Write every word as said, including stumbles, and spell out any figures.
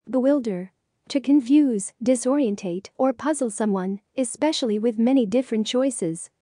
Bewilder. To confuse, disorientate, or puzzle someone, especially with many different choices.